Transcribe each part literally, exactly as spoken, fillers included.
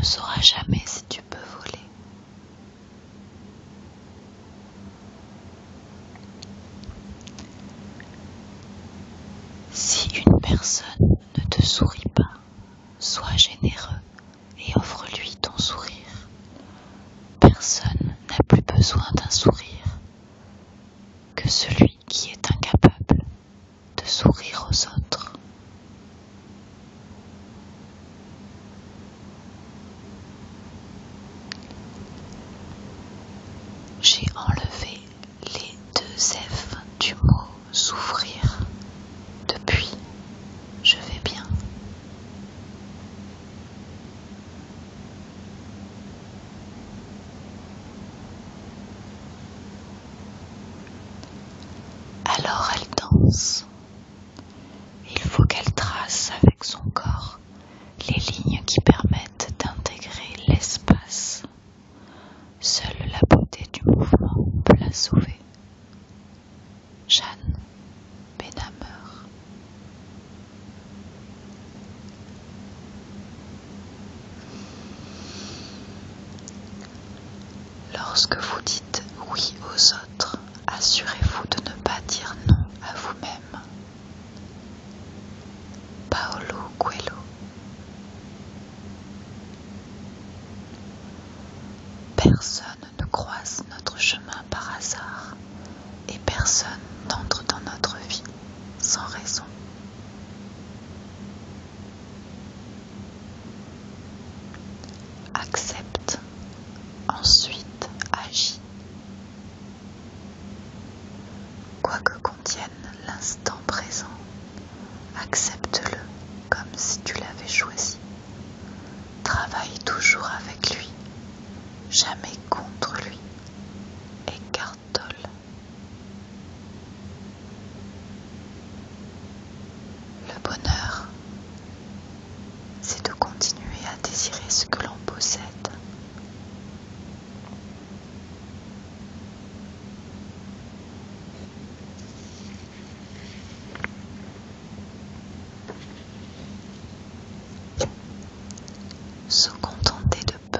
ne sauras jamais si tu peux voler. Si une personne ne te sourit pas, sois généreux et offre-lui ton sourire. Personne n'a plus besoin d'un sourire que celui qui est incapable de sourire aux autres. J'ai enlevé les deux F du mot souffrir. Depuis, je vais bien. Alors elle danse. Il faut qu'elle trace avec son corps les lignes qui permettent d'intégrer l'espace. Seule la beauté du mouvement peut la sauver. Jeanne Benhammer. Lorsque vous dites oui aux autres, assurez-vous de ne pas dire non à vous-même. Paolo Coelho. Personne ne croise notre chemin par hasard et personne n'entre dans notre vie sans raison. Accepte, ensuite agis. Quoi que contienne l'instant présent, accepte-le comme si tu l'avais choisi. Travaille toujours avec lui, jamais contre lui. Eckhart Tolle. Le bonheur, c'est de continuer à désirer ce que l'on possède. Se contenter de peu,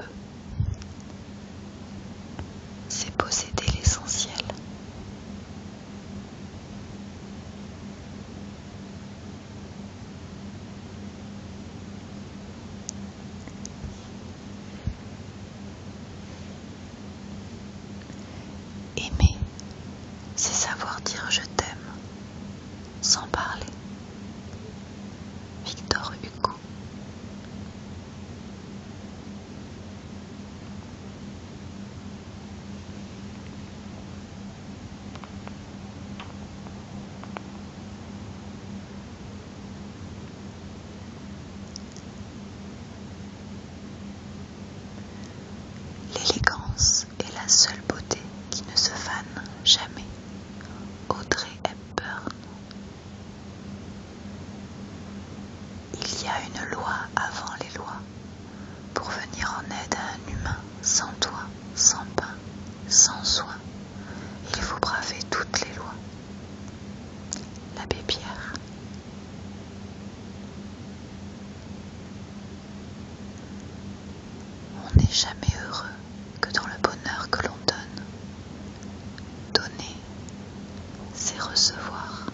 c'est posséder l'essentiel. Aimer, c'est savoir dire je t'aime, sans parler. Victor Hugo. L'élégance est la seule beauté qui ne se fane jamais. Audrey Hepburn. Il y a une loi avant les lois pour venir en aide à un humain sans toit, sans pain, sans soin. Il faut braver toutes les lois. L'abbé Pierre. On n'est jamais heureux que dans le bonheur que l'on donne. Donner, c'est recevoir.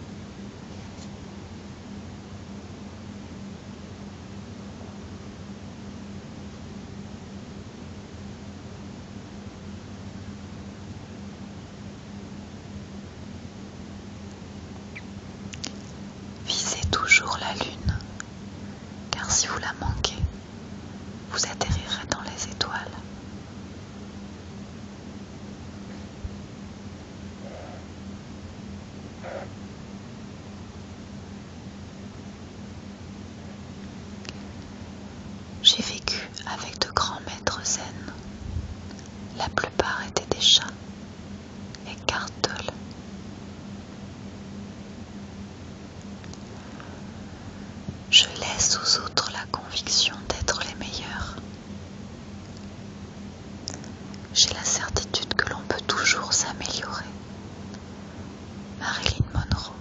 Visez toujours la lune, car si vous la manquez, vous atterrirez dans les étoiles. J'ai vécu avec de grands maîtres zen. La plupart étaient des chats. Eckhart Tolle. Je laisse aux autres la conviction d'être les meilleurs. J'ai la certitude que l'on peut toujours s'améliorer. Marilyn Monroe.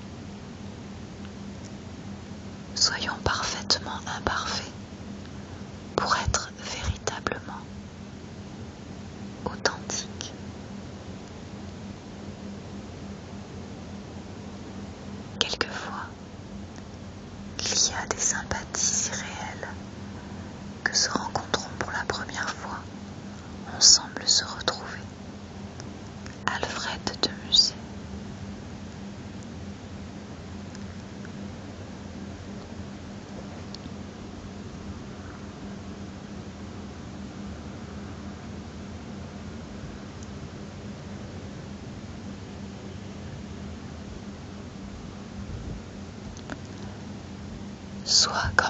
Soyons parfaitement imparfaits.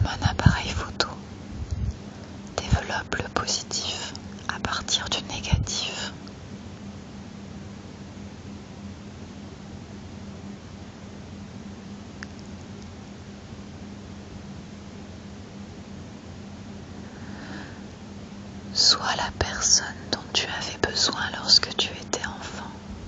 un appareil photo. Développe le positif à partir du négatif. Sois la personne dont tu avais besoin lorsque tu étais enfant.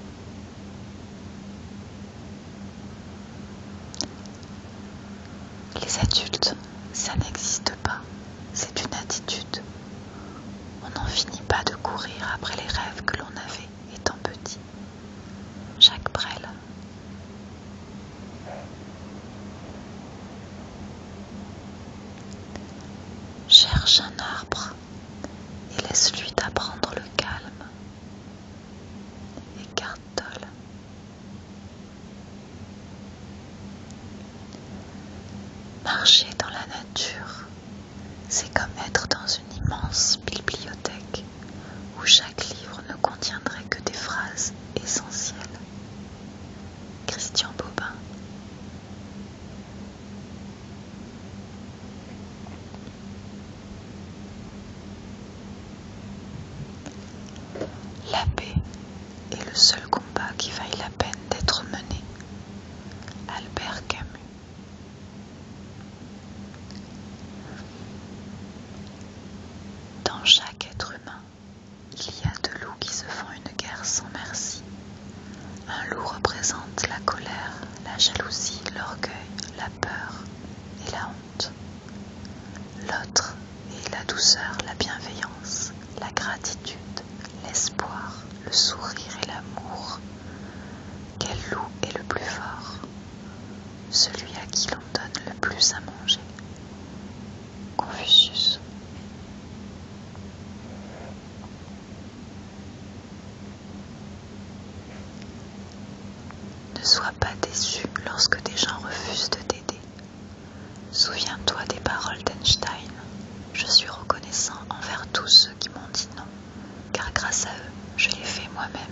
Les adultes, ça n'existe pas, c'est une attitude. On n'en finit pas de courir après les rêves que l'on avait étant petit. Jacques Brel. Cherche un arbre et laisse-lui t'apprendre le calme. Eckhart Tolle. Marcher dans la nature, c'est comme être dans une immense bibliothèque où chaque livre ne contiendrait que des phrases essentielles. Christian Bobin. La paix est le seul combat qui vaille la peine d'être mené. Albert Camus. Dans chaque être humain, il y a deux loups qui se font une guerre sans merci. Un loup représente la colère, la jalousie, l'orgueil, la peur et la honte. L'autre est la douceur, la bienveillance, la gratitude, l'espoir, le sourire et l'amour. Quel loup est le plus fort? Celui à qui l'on donne le plus à manger. Confucius. Ne sois pas déçu lorsque des gens refusent de t'aider. Souviens-toi des paroles d'Einstein. Je suis reconnaissant envers tous ceux qui m'ont dit non, car grâce à eux, je l'ai fait moi-même.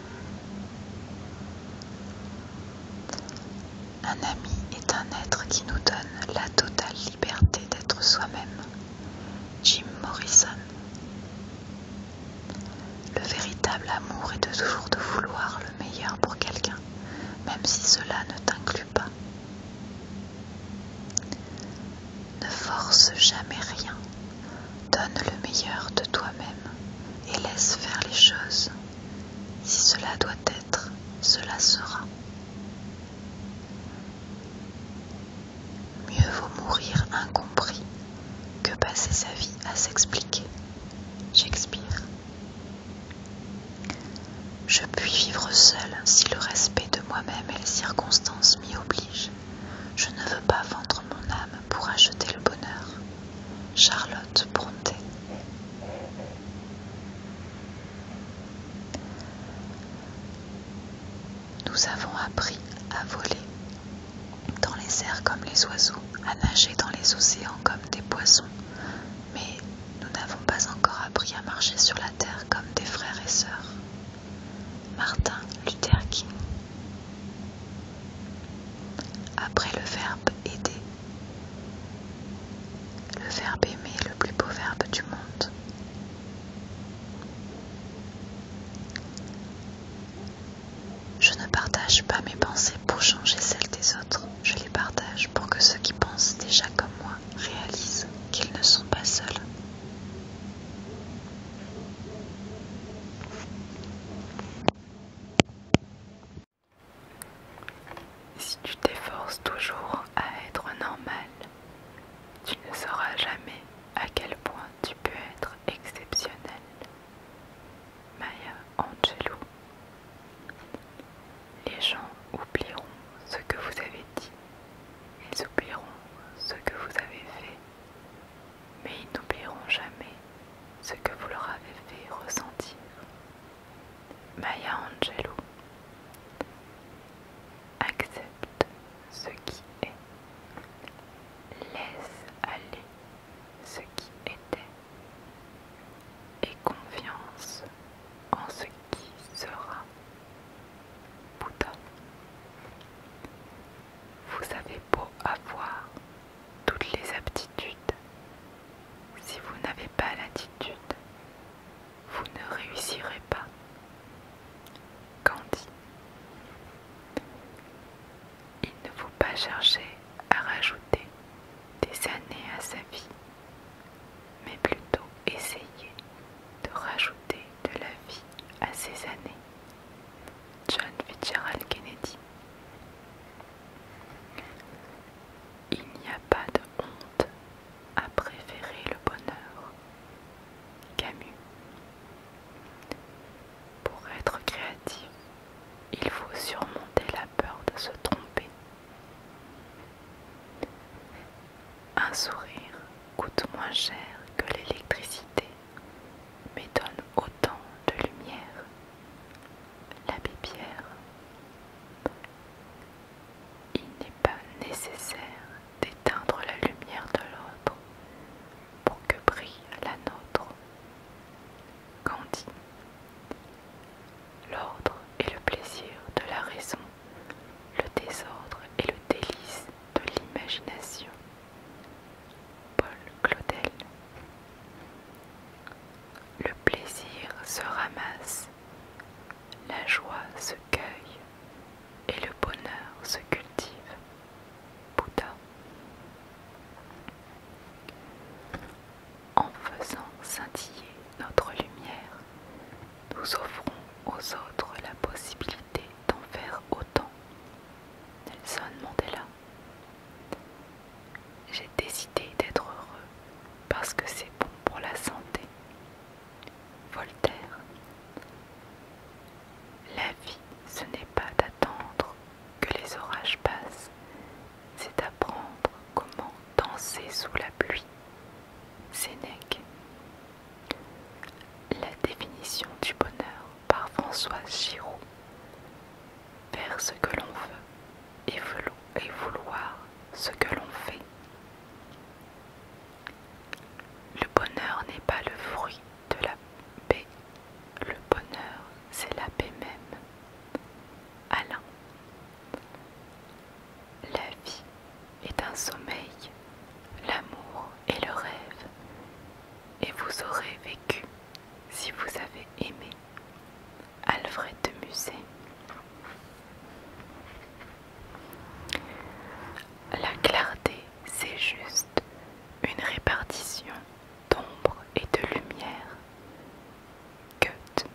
Un ami est un être qui nous donne la totale liberté d'être soi-même. Jim Morrison. Le véritable amour est de toujours de vouloir le meilleur pour quelqu'un, même si cela ne t'inclut pas. Ne force jamais rien. Donne le meilleur de toi-même et laisse faire les choses. Si cela doit être, cela sera. Mieux vaut mourir incompris que passer sa vie à s'expliquer. Shakespeare. Je puis vivre seul si le respect de moi-même et les circonstances m'y obligent. Je ne veux pas vendre mon âme pour acheter le bonheur. Charlotte Brontë. Nous avons appris à voler dans les airs comme les oiseaux, à nager dans les océans comme des poissons, mais nous n'avons pas encore appris à marcher sur la terre comme des frères et sœurs. Martin Luther King. Après le verbe aider, le verbe aimer est le plus beau verbe du monde. Je ne partage pas mes pensées pour changer celles des autres. Je les partage pour que ceux qui pensent déjà comme moi réalisent qu'ils ne sont pas seuls. Si tu t'efforces toujours à être normal, tu ne sauras jamais à quel point tu peux être exceptionnel. Maya Angelou. Les gens oublieront ce que vous avez dit, ils oublieront ce que vous avez fait, mais ils n'oublieront jamais ce que vous leur avez fait ressentir. Maya Angelou. Accepte ce qui est. Laisse aller ce qui était. Et confiance en ce qui sera. Bouddha. Vous avez beau avoir toutes les aptitudes chercher à rajouter des années à sa vie, mais plutôt essayer de rajouter de la vie à ses années. John Fitzgerald Kennedy. Il n'y a pas de honte à préférer le bonheur. Camus. Pour être créatif, il faut surmonter la peur de se tromper. Un sourire coûte moins cher que l'électricité, mais donne autant de lumière. L'abbé Pierre. Il n'est pas nécessaire d'éteindre la lumière de l'autre pour que brille la nôtre. Gandhi. L'ordre et le plaisir de la raison, le désordre et le délice de l'imagination. Paul Claudel. Le plaisir se ramasse, la joie se cueille et le bonheur se cultive. Bouddha. En faisant scintiller notre lumière, nous offrons aux autres la possibilité d'en faire autant. Nelson Mandela. J'ai décidé d'être heureux parce que c'est bon pour la santé. Voltaire. La vie, ce n'est pas d'attendre que les orages passent, c'est d'apprendre comment danser sous la pluie. Sénèque. La définition du bonheur par Françoise Giroud. Faire ce que l'on veut et et vouloir ce que l'on fait. Le bonheur n'est pas le fruit de la paix. Le bonheur, c'est la paix même. Alain. La vie est un sommeil, l'amour est le rêve, et vous aurez vécu si vous avez aimé. Alfred de Musset. La clarté, c'est juste une répartition d'ombre et de lumière. Goethe.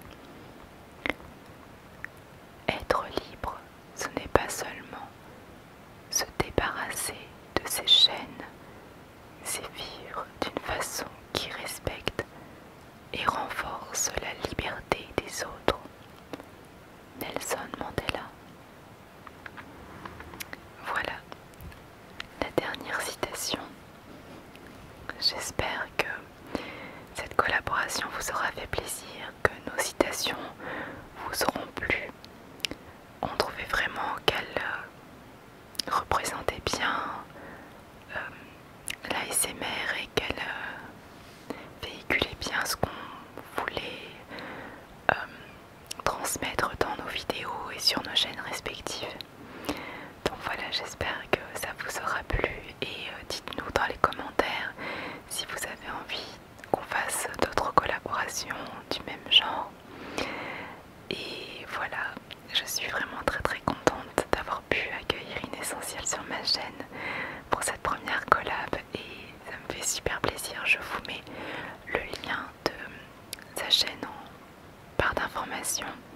Être libre, ce n'est pas seulement se débarrasser de ses chaînes, c'est vivre d'une façon qui respecte et renforce la liberté des autres. Nelson Mandela. Voilà la dernière citation. J'espère que cette collaboration vous aura fait plaisir, que nos citations vous auront plu. On trouvait vraiment qu'elles euh, représentaient bien euh, l'A S M R et qu'elles euh, véhiculaient bien ce qu'on voulait euh, transmettre dans nos vidéos et sur nos chaînes respectives. Donc voilà, j'espère que ça vous aura plu et euh, dites-nous dans les commentaires si vous avez envie qu'on fasse d'autres collaborations du même genre. Et voilà, je suis vraiment très très contente d'avoir pu accueillir Inessentiel sur ma chaîne pour cette première collab et ça me fait super plaisir. Je vous mets le lien de sa chaîne en barre d'informations